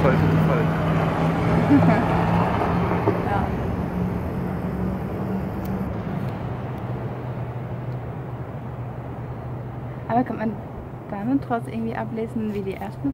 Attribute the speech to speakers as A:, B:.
A: Folge zu Folge.
B: Ja. Aber kann man damit trotzdem irgendwie ablesen, wie die ersten